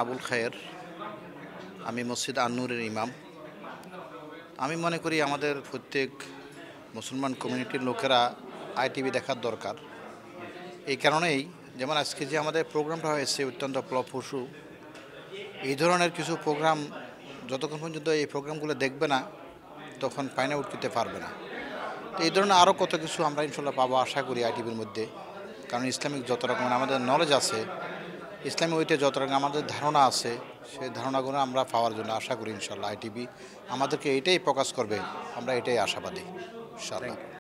আবুল খায়ের, আমি মসজিদ আন-নূরের ইমাম। আমি মনে করি আমাদের প্রত্যেক মুসলমান কমিউনিটির লোকেরা আইটিভি দেখার দরকার। এই কারণেই যেমন আজকে যে আমাদের প্রোগ্রামটা হয়েছে অত্যন্ত ফলপ্রসূ, এই ধরনের কিছু প্রোগ্রাম যতক্ষণ পর্যন্ত এই প্রোগ্রামগুলো দেখবে না তখন ফাইন আউট করতে পারবে না। তো এই ধরনের আরও কত কিছু আমরা ইনশাল্লাহ পাবো আশা করি আইটিভির মধ্যে। কারণ ইসলামিক যত রকমের আমাদের নলেজ আছে, ইসলামিক ওইতে যত রকম আমাদের ধারণা আছে, সেই ধারণাগুলো আমরা পাওয়ার জন্য আশা করি ইনশাল্লাহ আইটিভি আমাদেরকে এটাই প্রকাশ করবে, আমরা এটাই আশাবাদী ইনশাল্লাহ।